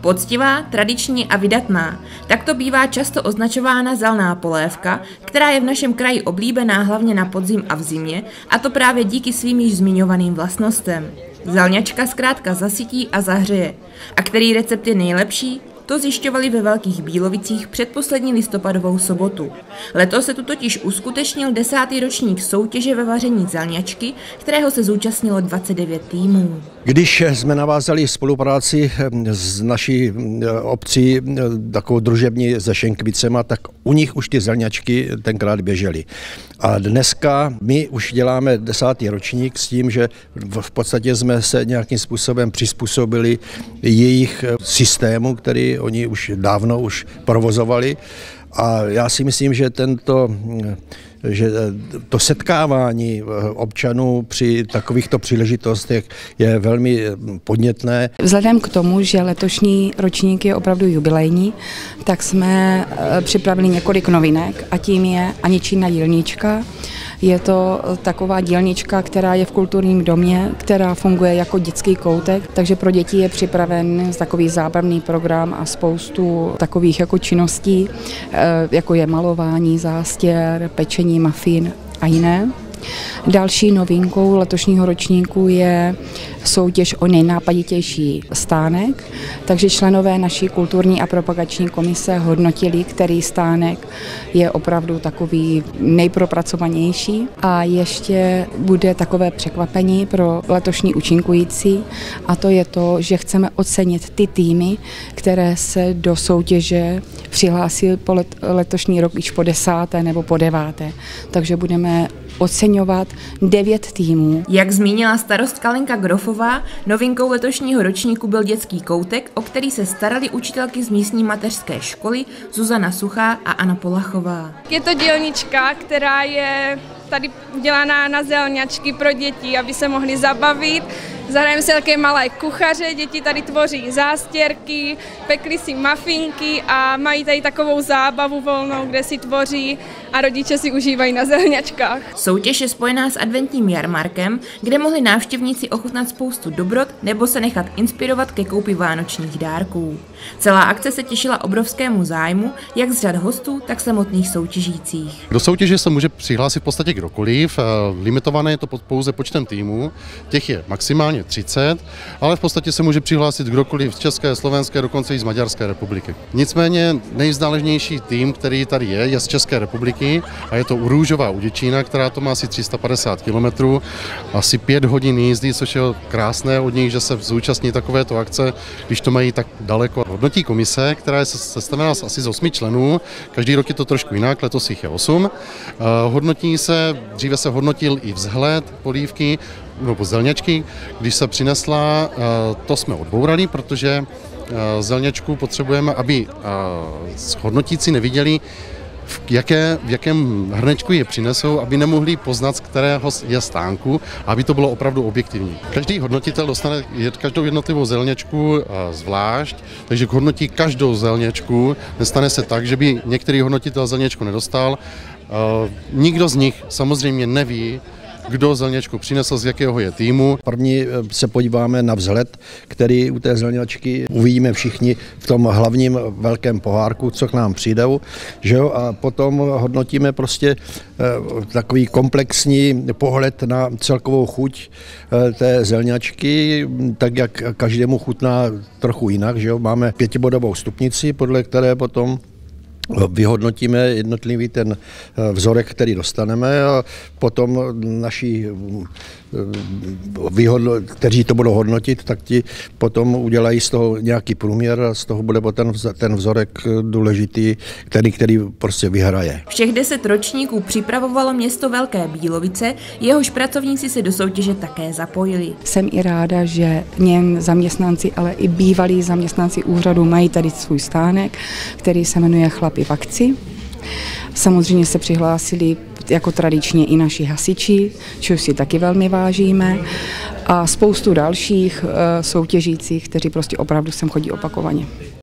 Poctivá, tradiční a vydatná. Takto bývá často označována zelná polévka, která je v našem kraji oblíbená hlavně na podzim a v zimě, a to právě díky svým již zmiňovaným vlastnostem. Zelňačka zkrátka zasytí a zahřeje. A který recept je nejlepší? To zjišťovali ve Velkých Bílovicích předposlední listopadovou sobotu. Letos se tu totiž uskutečnil 10. ročník soutěže ve vaření zelňačky, kterého se zúčastnilo 29 týmů. Když jsme navázali spolupráci s naší obcí takovou družební se Šenkvicema, tak u nich už ty zelňačky tenkrát běžely. A dneska my už děláme 10. ročník s tím, že v podstatě jsme se nějakým způsobem přizpůsobili jejich systému, který oni už dávno provozovali. A já si myslím, že to setkávání občanů při takovýchto příležitostech je velmi podnětné. Vzhledem k tomu, že letošní ročník je opravdu jubilejní, tak jsme připravili několik novinek a tím je Aničina dílnička. Je to taková dílnička, která je v kulturním domě, která funguje jako dětský koutek, takže pro děti je připraven takový zábavný program a spoustu takových jako činností, jako je malování, zástěr, pečení mafín a jiné. Další novinkou letošního ročníku je soutěž o nejnápaditější stánek, takže členové naší kulturní a propagační komise hodnotili, který stánek je opravdu takový nejpropracovanější. A ještě bude takové překvapení pro letošní účinkující, a to je to, že chceme ocenit ty týmy, které se do soutěže přihlásily po letošní rok již po 10. nebo po 9. Takže budeme oceňovat 9 týmů. Jak zmínila starostka Lenka Grofová, novinkou letošního ročníku byl dětský koutek, o který se starali učitelky z místní mateřské školy Zuzana Suchá a Anna Polachová. Je to dílnička, která je tady udělaná na zelňačky pro děti, aby se mohli zabavit. Zahrajeme se také malé kuchaře, děti tady tvoří zástěrky, pekli si mafinky a mají tady takovou zábavu volnou, kde si tvoří a rodiče si užívají na zelňačkách. Soutěž je spojená s adventním jarmarkem, kde mohli návštěvníci ochutnat spoustu dobrot nebo se nechat inspirovat ke koupi vánočních dárků. Celá akce se těšila obrovskému zájmu, jak z řad hostů, tak samotných soutěžících. Do soutěže se může přihlásit v podstatě kdokoliv, limitované je to pouze počtem týmů, těch je maximálně 30, ale v podstatě se může přihlásit kdokoliv z České, Slovenské, dokonce i z Maďarské republiky. Nicméně nejvzdálenější tým, který tady je z České republiky a je to Růžová u Děčína, která to má asi 350 km, asi 5 hodin jízdy, což je krásné od nich, že se zúčastní takovéto akce, když to mají tak daleko. Hodnotí komise, která je sestavená asi z 8 členů, každý rok je to trošku jinak, letos jich je 8. Hodnotí se, dříve se hodnotil i vzhled polívky, nebo zelňačky, když se přinesla, to jsme odbourali, protože zelňačku potřebujeme, aby hodnotící neviděli, v jakém hrnečku je přinesou, aby nemohli poznat, z kterého je stánku, aby to bylo opravdu objektivní. Každý hodnotitel dostane každou jednotlivou zelňačku zvlášť, takže hodnotí každou zelňačku. Nestane se tak, že by některý hodnotitel zelňačku nedostal. Nikdo z nich samozřejmě neví, kdo zelňačku přinesl, z jakého je týmu. První se podíváme na vzhled, který u té zelňačky uvidíme všichni v tom hlavním velkém pohárku, co k nám přijdou, že jo? A potom hodnotíme prostě takový komplexní pohled na celkovou chuť té zelňačky, tak jak každému chutná trochu jinak, že jo? Máme 5bodovou stupnici, podle které potom vyhodnotíme jednotlivý ten vzorek, který dostaneme, a potom naši, kteří to budou hodnotit, tak ti potom udělají z toho nějaký průměr a z toho bude potom ten vzorek důležitý, který prostě vyhraje. Všech 10 ročníků připravovalo město Velké Bílovice, jehož pracovníci se do soutěže také zapojili. Jsem i ráda, že nejen zaměstnanci, ale i bývalí zaměstnanci úřadu mají tady svůj stánek, který se jmenuje Chlapi v akci. Samozřejmě se přihlásili jako tradičně i naši hasiči, což si taky velmi vážíme, a spoustu dalších soutěžících, kteří prostě opravdu sem chodí opakovaně.